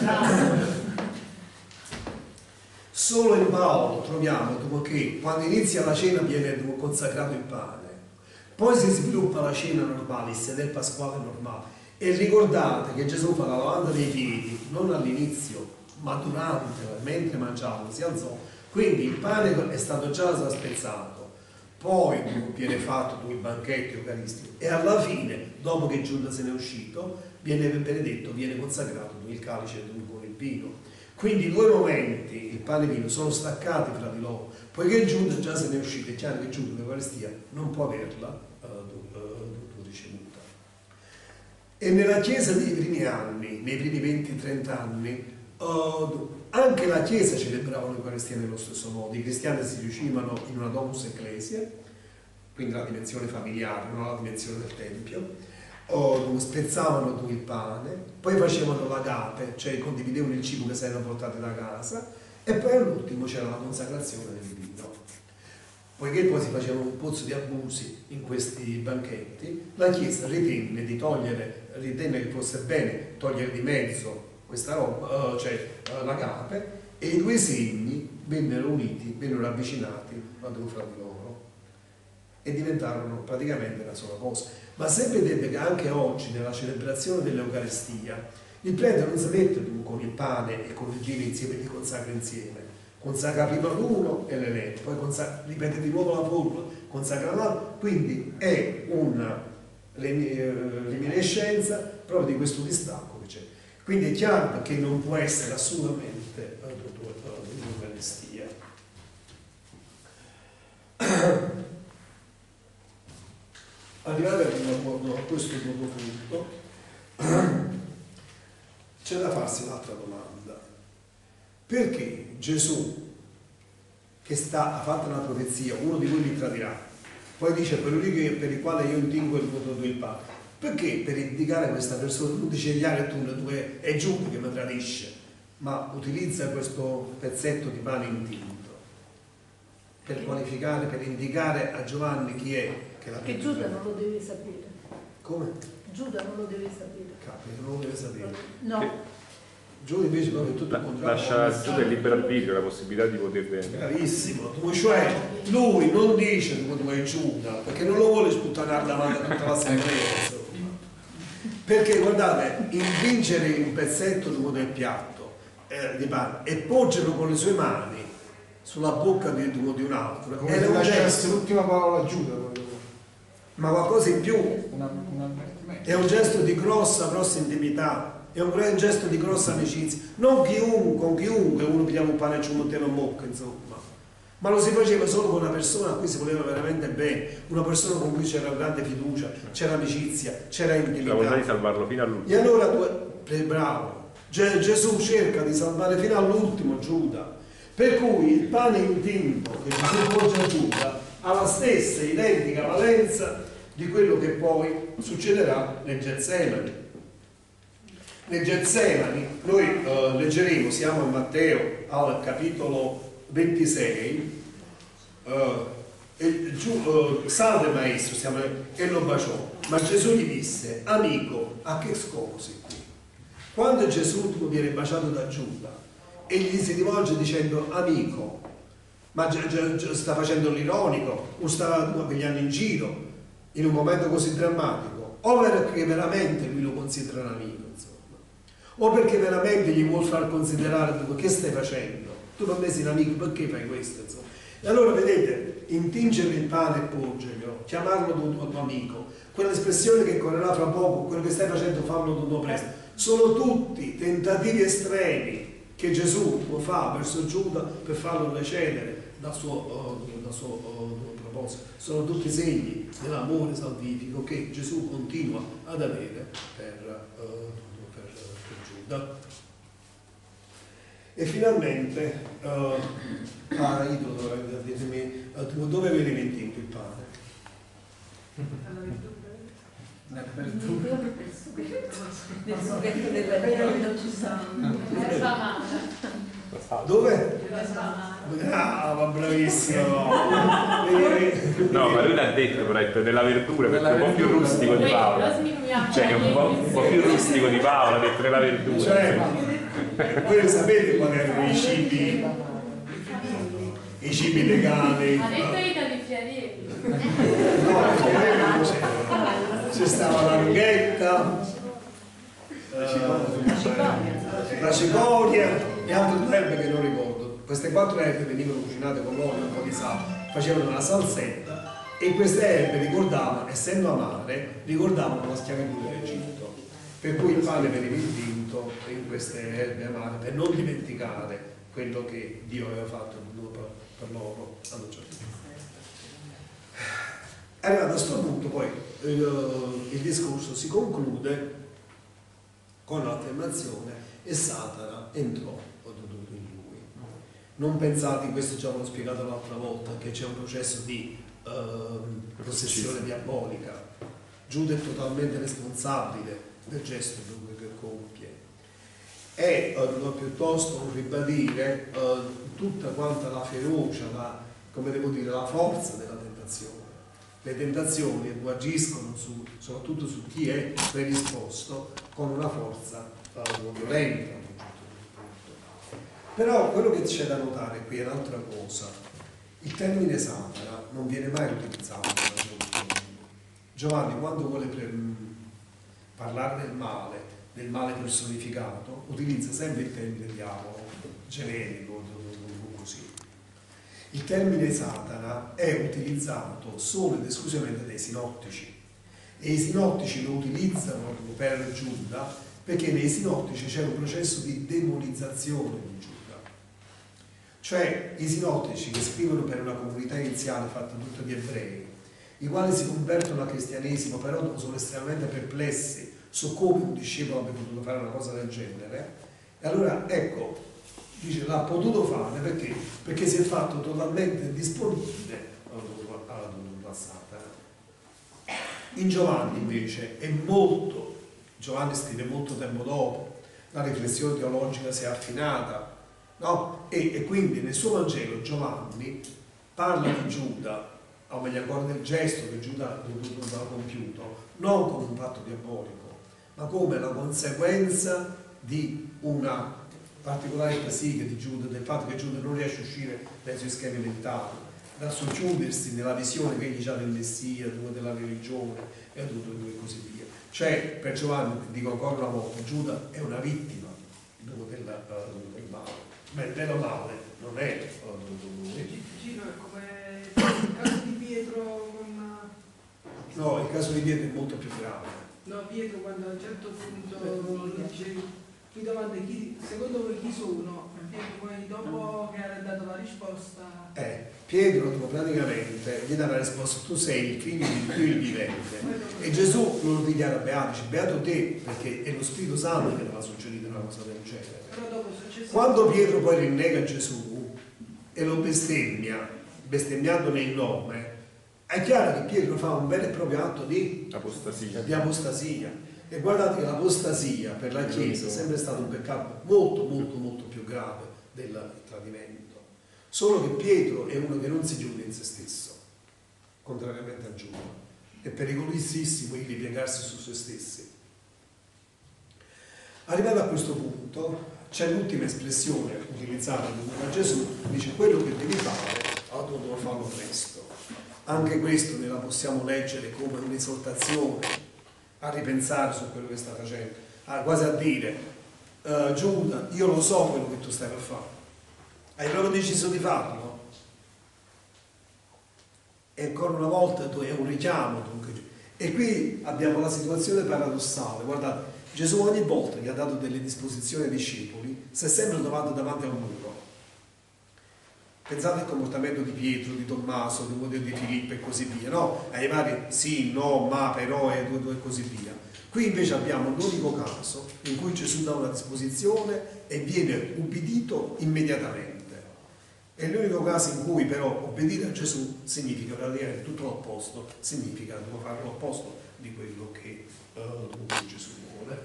Solo in Paolo troviamo che quando inizia la cena viene consacrato il pane, poi si sviluppa la cena normale, il sedere pasquale normale. E ricordate che Gesù fa la lavanda dei piedi non all'inizio, ma durante, mentre mangiava, si alzò. Quindi il pane è stato già spezzato. Poi viene fatto il banchetto eucaristico e alla fine, dopo che Giuda se n'è uscito, viene benedetto, viene consacrato il calice con il vino. Quindi i due momenti, il pane e il vino, sono staccati fra di loro. Poiché Giuda già se n'è uscito, è chiaro che Giuda l'Eucaristia non può averla ricevuta. E nella Chiesa dei primi anni, nei primi 20-30 anni, anche la Chiesa celebrava l'Eucaristia nello stesso modo. I cristiani si riuscivano in una domus ecclesia, quindi la dimensione familiare, non la dimensione del tempio, spezzavano il pane, poi facevano l'agape, cioè condividevano il cibo che si erano portati da casa, e poi all'ultimo c'era la consacrazione del vino. Poiché poi si faceva un pozzo di abusi in questi banchetti, la Chiesa ritenne che fosse bene togliere di mezzo questa roba, l'agape, e i due segni vennero uniti, vennero avvicinati fra di loro e diventarono praticamente una sola cosa. Ma se vedete che anche oggi nella celebrazione dell'Eucaristia Il prete non si mette con il pane e con il vino insieme, li consacra insieme. Consacra prima l'uno e l'eletto, poi ripete di nuovo la formula, consacra l'altro, quindi è una reminiscenza proprio di questo distacco che c'è. Quindi è chiaro che non può essere assolutamente l'Eucaristia. Arrivati a questo nuovo punto, c'è da farsi un'altra domanda. Perché Gesù, che ha fatto una profezia, uno di voi mi tradirà, poi dice per il quale io intingo il voto del Padre, perché per indicare questa persona non dice gli altri tu è Giuda che mi tradisce, ma utilizza questo pezzetto di pane intinto per qualificare, per indicare a Giovanni chi è che l'ha Che Giuda non lo deve sapere. Come? Giuda non lo deve sapere. Capito, non lo deve sapere. No. Giuda invece proprio è tutto il contrario. Lascia a Giuda il libero arbitrio, la possibilità di poter vendere. Bravissimo, cioè lui non dice tu è Giuda, perché non lo vuole sputtanare davanti a tutta l'assemblea. Perché guardate, invincere un pezzetto del piatto di pane e poggerlo con le sue mani sulla bocca di un altro come se lasciasse l'ultima parola a Giuda, ma qualcosa in più, un avvertimento. è un gesto di grossa intimità, è un gesto di grossa amicizia. Non con chiunque uno pigliava un pane e ci metteva in bocca, insomma, ma lo si faceva solo con una persona a cui si voleva veramente bene, una persona con cui c'era grande fiducia, c'era amicizia, c'era intimità. La volontà di salvarlo fino all'ultimo. E allora bravo, Gesù cerca di salvare fino all'ultimo Giuda, per cui il pane intinto che Gesù poggia a Giuda ha la stessa identica valenza di quello che poi succederà nel Getsemani. Nel Getsemani noi leggeremo, siamo a Matteo al capitolo 26, salve maestro, e lo baciò, ma Gesù gli disse, amico, a che scopo sei qui? Quando Gesù viene baciato da Giuda e gli si rivolge dicendo amico, ma sta facendo l'ironico o sta pigliando in giro in un momento così drammatico, o perché veramente lui lo considera un amico, insomma, o perché veramente gli vuol far considerare che stai facendo, tu per me sei un amico, perché fai questo, insomma. E allora vedete, intingere il pane e porgerlo, chiamarlo tuo amico, quell'espressione che correrà fra poco, quello che stai facendo fallo tutto presto, sono tutti tentativi estremi che Gesù lo fa verso Giuda per farlo recedere dal suo proposito. Sono tutti segni dell'amore salvifico che Gesù continua ad avere per Giuda. E finalmente dove viene intinto il pane? Nel sughetto della non ci sta. Dove? Ah, ma bravissimo! No, ma lui l'ha detto però, nella verdura, perché è un po' più rustico di Paola. Cioè, è un po' più rustico di Paola, ha detto nella verdura. Cioè, voi sapete quali erano i cibi legali? Ha detto Ida di Fiarelli. C'è stava la rughetta, la cicoria e altre due erbe che non ricordo. Queste 4 erbe venivano cucinate con l'olio e un po' di sale, facevano una salsetta e queste erbe ricordavano, essendo amare, ricordavano la schiavitù dell'Egitto. Per cui il pane veniva intinto in queste erbe amare per non dimenticare quello che Dio aveva fatto per loro ad un certo punto. Arrivato a questo punto poi il discorso si conclude con l'affermazione e Satana entrò in lui. Non pensate, questo già l'ho spiegato l'altra volta, che c'è un processo di possessione diabolica. Giuda è totalmente responsabile del gesto che compie e piuttosto ribadire tutta quanta la ferocia, la forza della tentazione. Le tentazioni agiscono soprattutto su chi è predisposto con una forza violenta. Però quello che c'è da notare qui è un'altra cosa. Il termine Satana non viene mai utilizzato da Giovanni quando vuole parlare del male, del male personificato, utilizza sempre il termine diavolo, generico, così. Il termine Satana è utilizzato solo ed esclusivamente dai sinottici, e i sinottici lo utilizzano per Giuda perché nei sinottici c'è un processo di demonizzazione di Giuda. Cioè i sinottici, che scrivono per una comunità iniziale fatta tutta di ebrei, i quali si convertono al cristianesimo, però sono estremamente perplessi su come un discepolo abbia potuto fare una cosa del genere, e allora ecco, dice, l'ha potuto fare perché? Perché si è fatto totalmente disponibile a Satana. In Giovanni invece è molto, Giovanni scrive molto tempo dopo, la riflessione teologica si è affinata, no? E quindi nel suo Vangelo Giovanni parla di Giuda, o meglio ancora del gesto che Giuda ha compiuto, non come un fatto diabolico, ma come la conseguenza di una particolare psiche di Giuda, del fatto che Giuda non riesce a uscire dai suoi schemi mentali, da socchiudersi nella visione che egli ha del Messia, della religione e così via. Cioè, per Giovanni, dico ancora una volta, Giuda è una vittima del male, ma il vero male non è Gino è come il caso di Pietro con... No, il caso di Pietro è molto più grave. No, Pietro quando a un certo punto dice, mi domanda secondo voi chi sono? Pietro poi dopo che ha dato la risposta... Pietro praticamente gli dà la risposta, tu sei il figlio di Dio il vivente. E Gesù lo dichiara beato, dice beato te, perché è lo Spirito Santo che non ha suggerito una cosa del genere. Però dopo quando Pietro poi rinnega Gesù e lo bestemmia, bestemmiandone il nome, è chiaro che Pietro fa un vero e proprio atto di apostasia. E guardate che l'apostasia per la Chiesa è sempre stato un peccato molto molto molto più grave del tradimento. Solo che Pietro è uno che non si chiude in se stesso, contrariamente a Giuda. È pericolosissimo il ripiegarsi su se stessi. Arrivato a questo punto c'è l'ultima espressione utilizzata da Gesù, dice quello che devi fare, devo farlo presto. Anche questo ne la possiamo leggere come un'esortazione a ripensare su quello che sta facendo, quasi a dire Giuda, io lo so quello che tu stai per fare, hai proprio deciso di farlo? E ancora una volta è un richiamo dunque. E qui abbiamo la situazione paradossale, guardate, Gesù ogni volta che ha dato delle disposizioni ai discepoli si è sempre trovato davanti a un muro. Pensate al comportamento di Pietro, di Tommaso, di Filippo e così via, no? Ai vari sì, no, ma, però e così via. Qui invece abbiamo l'unico caso in cui Gesù dà una disposizione e viene ubbidito immediatamente. È l'unico caso in cui però obbedire a Gesù significa praticamente tutto l'opposto, significa devo fare l'opposto di quello che Gesù vuole.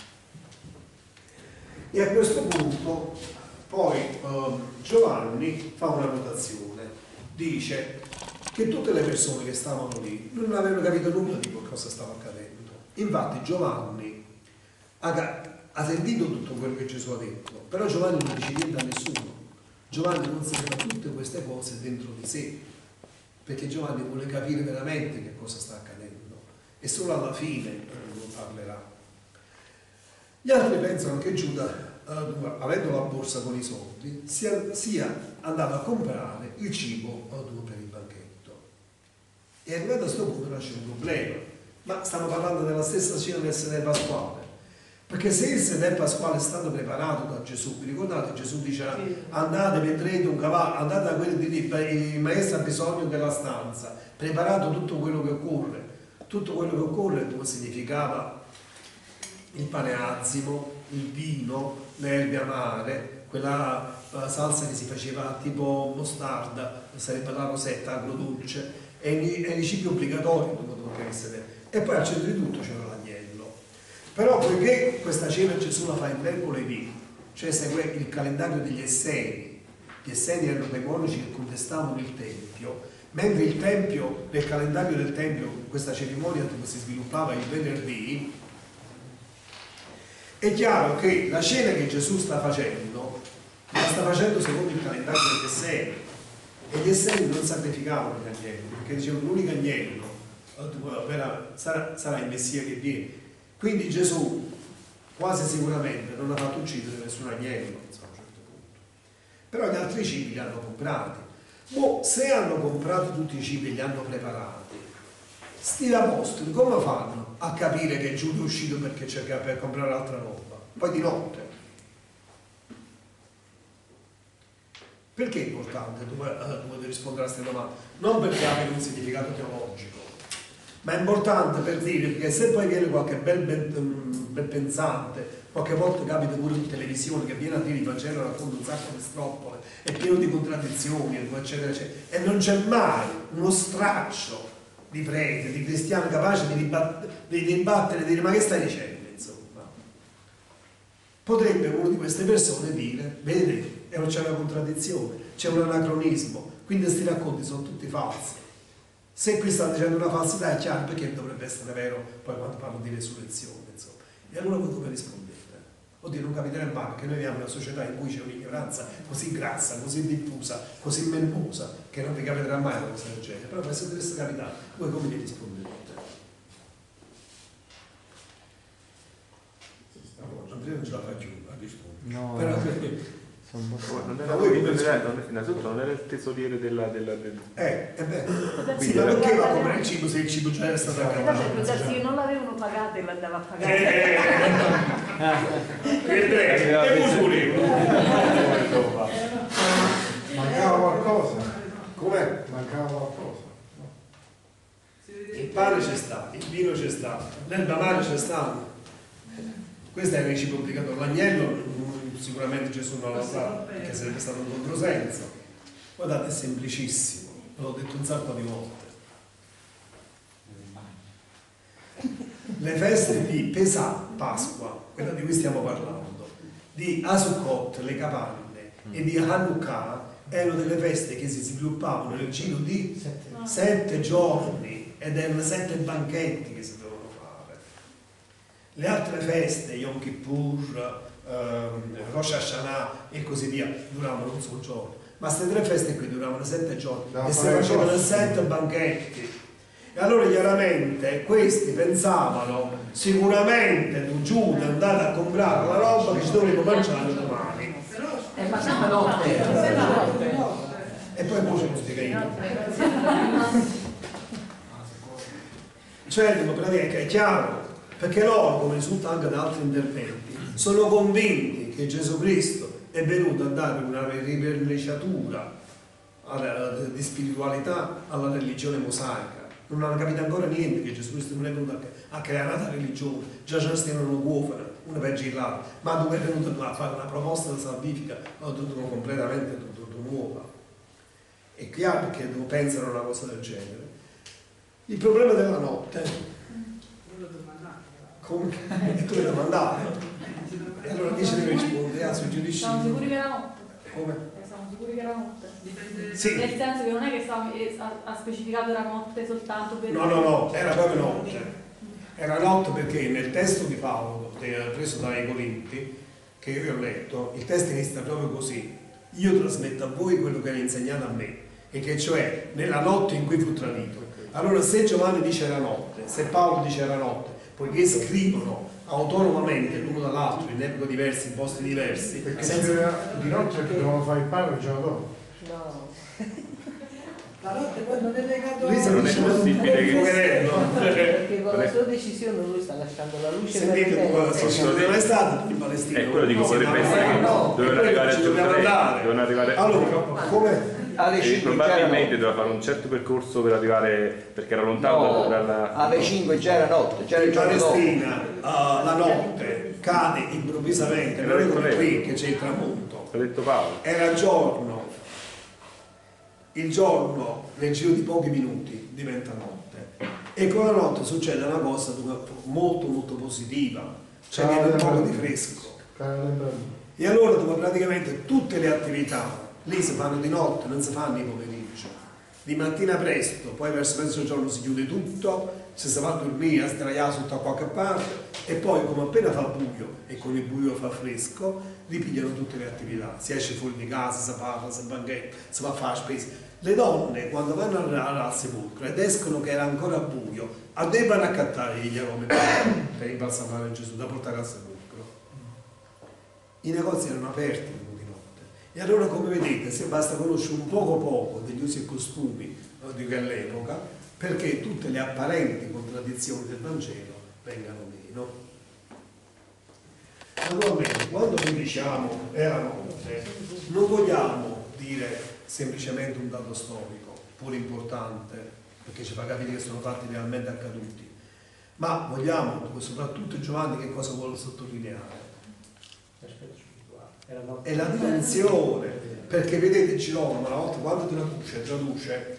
E a questo punto poi Giovanni fa una notazione, dice che tutte le persone che stavano lì non avevano capito nulla di cosa stava accadendo. Infatti Giovanni ha sentito tutto quello che Gesù ha detto, però Giovanni non dice niente a nessuno. Giovanni non sapeva tutte queste cose dentro di sé, perché Giovanni vuole capire veramente che cosa sta accadendo e solo alla fine lo parlerà. Gli altri pensano che Giuda, avendo la borsa con i soldi, sia andato a comprare il cibo per il banchetto. E arrivato a questo punto nasce un problema, ma stiamo parlando della stessa cena del sedere pasquale. Perché se il sedere pasquale è stato preparato da Gesù, vi ricordate? Gesù dice andate, vedrete un cavallo, andate da quelli di il maestro ha bisogno della stanza, preparato tutto quello che occorre. Tutto quello che occorre come significava il pane azimo, il vino, le erbe amare, quella salsa che si faceva tipo mostarda, sarebbe la rosetta agrodolce, e i cibi obbligatori dopo essere. E poi al centro di tutto c'era l'agnello. Però poiché questa cena Gesù la fa il mercoledì, cioè segue il calendario degli Esseni, gli Esseni erano dei monaci che contestavano il Tempio, mentre il Tempio, nel calendario del Tempio, questa cerimonia si sviluppava il venerdì, è chiaro che la cena che Gesù sta facendo, la sta facendo secondo il calendario degli Esseni, e gli Esseni non sacrificavano gli agnelli, perché dicevano l'unico agnello sarà il Messia che viene. Quindi Gesù quasi sicuramente non ha fatto uccidere nessun agnello, insomma, a un certo punto. Però gli altri cibi li hanno comprati. Se hanno comprato tutti i cibi e li hanno preparati, sti apostoli come fanno a capire che Giuda è uscito perché cerca per comprare altra roba? Poi di notte. Perché è importante? Tu puoi rispondere a queste domande. Non perché abbia un significato teologico, ma è importante per dire che se poi viene qualche bel pensante, qualche volta capita pure in televisione che viene a dire il Vangelo racconta un sacco di stroppole, è pieno di contraddizioni, eccetera, eccetera, e non c'è mai uno straccio di preti, di cristiani capaci di dibattere e dire ma che stai dicendo, insomma. Potrebbe uno di queste persone dire, vedete, c'è una contraddizione, c'è un anacronismo, quindi questi racconti sono tutti falsi. Se qui sta dicendo una falsità è chiaro perché dovrebbe essere vero poi quando parlo di resurrezione, insomma. E allora voi come rispondete? Oddio, non capiterà mai perché noi viviamo in una società in cui c'è un'ignoranza così grassa, così diffusa, così melmosa che non vi capiterà mai una cosa del genere. Però se dovesse capitare, voi come vi rispondete? Andrea non ce la fa più a rispondere. No, però, innanzitutto non era il tesoriere della sì, ma perché va a comprare il cibo se il cibo già era stato Può darsi che non l'avevano pagato e l'andava a pagare. Mancava qualcosa? Com'è? Mancava qualcosa? Il pane c'è stato, il vino c'è stato, l'erba mare c'è stato. Questo è il cibo obbligatorio. L'agnello sicuramente Gesù non l'ha usato perché sarebbe stato un controsenso. Guardate, è semplicissimo, l'ho detto un sacco di volte. Le feste di Pesà, Pasqua, quella di cui stiamo parlando, di Asukot, le capanne, e di Hanukkah erano delle feste che si sviluppavano nel giro di 7 giorni ed erano 7 banchetti che si dovevano fare. Le altre feste, Yom Kippur, Rosh Hashanah e così via, duravano un solo giorno, ma queste 3 feste qui duravano 7 giorni e si facevano 7 banchetti. E allora chiaramente questi pensavano sicuramente tu Giuda è andato a comprare la roba che ci dovremmo mangiare domani, Ma siamo notte. e poi ce lo spiega io. Cioè praticamente è chiaro, perché loro, come risulta anche da altri interventi, sono convinti che Gesù Cristo è venuto a dare una riverniciatura di spiritualità alla religione mosaica. Non hanno capito ancora niente che Gesù Cristo non è venuto a creare una religione, già ce ne stiano una buofana, una peggiorata, ma dove è venuto a fare una proposta salvifica completamente nuova. È chiaro che pensano una cosa del genere. Il problema della notte, come tu l'hai domandato, e allora dice deve rispondere, suggerisci. Siamo sicuri che era notte? Come? Siamo sicuri che era notte? Sì. Nel senso che non è che ha specificato era notte soltanto per... No, era proprio notte. Era notte perché nel testo di Paolo, preso dai Corinti, che io ho letto, il testo inizia proprio così: io trasmetto a voi quello che ha insegnato a me, e che cioè nella notte in cui fu tradito. Allora se Giovanni dice era notte, se Paolo dice era notte, poiché scrivono autonomamente l'uno dall'altro in epoche diverse, in posti diversi, Perché senza... di notte dovevano fare il pane il giorno dopo. No. La notte poi non è legato Lui non è possibile che... Perché con la sua decisione lui sta lasciando la luce per Sentite, non è stato in Palestina. È quello dico, potrebbe essere che dovevano arrivare a Gerusalemme, dovevano arrivare... Allora, come? Alle 5 probabilmente doveva fare un certo percorso per arrivare, perché era lontano dalla... alle 5 già era notte, già era il In giorno dopo. Palestina la notte cade improvvisamente, non è come qui che c'è il tramonto. L'ha detto Paolo. Era giorno, il giorno nel giro di pochi minuti diventa notte, e con la notte succede una cosa molto molto positiva, cioè viene un po' di fresco, e allora dove praticamente tutte le attività lì si fanno di notte, non si fanno di pomeriggio, di mattina presto, poi verso mezzogiorno si chiude tutto, si va a dormire, a sdraiare sotto a qualche parte, e poi come appena fa buio e con il buio fa fresco, ripigliano tutte le attività, si esce fuori di casa, si parla, si banchetta, si va a fare spese. Le donne quando vanno al sepolcro ed escono che era ancora buio, devono accattare gli aromi per imbalsamare Gesù da portare al sepolcro. i negozi erano aperti di notte. E allora, come vedete, se basta conoscere un poco degli usi e costumi di quell'epoca, perché tutte le apparenti contraddizioni del Vangelo vengano meno. Naturalmente, quando noi diciamo era notte, non vogliamo dire semplicemente un dato storico, pur importante, perché ci fa capire che sono fatti realmente accaduti, ma vogliamo, soprattutto Giovanni, che cosa vuole sottolineare? È la dimensione, perché vedete Girolamo una volta quando traduce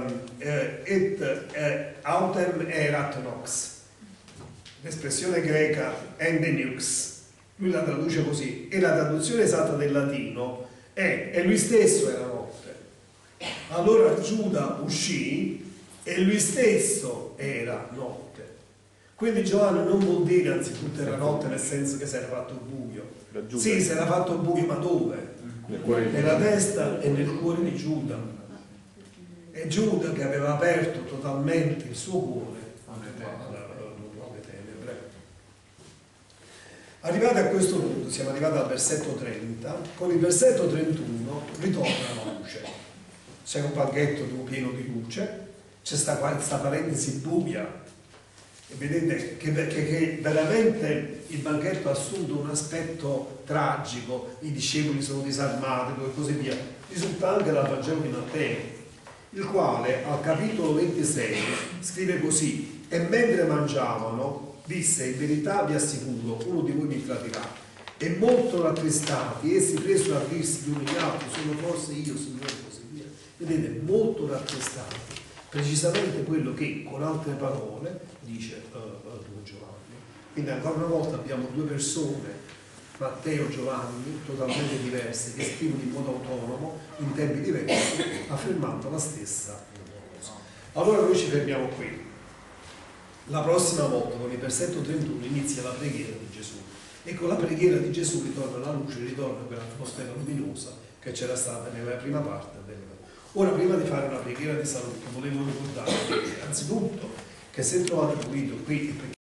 et autem erat nox, l'espressione greca endenux, lui la traduce così, e la traduzione esatta del latino è e lui stesso era notte. Allora Giuda uscì e lui stesso era notte. Quindi Giovanni non vuol dire anzitutto era notte nel senso che si era fatto buio. Sì, si era fatto buio, ma dove? Nella testa e nel cuore di Giuda. È Giuda che aveva aperto totalmente il suo cuore alle tenebre. Arrivati a questo punto, siamo arrivati al versetto 30, con il versetto 31 ritorna la luce. C'è un palchetto pieno di luce, c'è questa parentesi buia. E vedete che veramente il banchetto ha assunto un aspetto tragico, i discepoli sono disarmati e così via. Risulta anche dal Vangelo di Matteo, il quale al capitolo 26 scrive così: e mentre mangiavano disse in verità vi assicuro uno di voi mi tradirà. E molto rattristati essi presero a dirsi gli uni agli altri sono forse io Signore e così via. Vedete, molto rattristati, precisamente quello che con altre parole dice Giovanni. Quindi ancora una volta abbiamo due persone, Matteo e Giovanni, totalmente diverse, che scrivono in modo autonomo, in tempi diversi, affermando la stessa cosa. Allora noi ci fermiamo qui. La prossima volta, con il versetto 31, inizia la preghiera di Gesù. E con la preghiera di Gesù ritorna la luce, ritorna quell'atmosfera luminosa che c'era stata nella prima parte del. Ora, prima di fare una preghiera di saluto, volevo ricordare anzitutto che se trovate pulito qui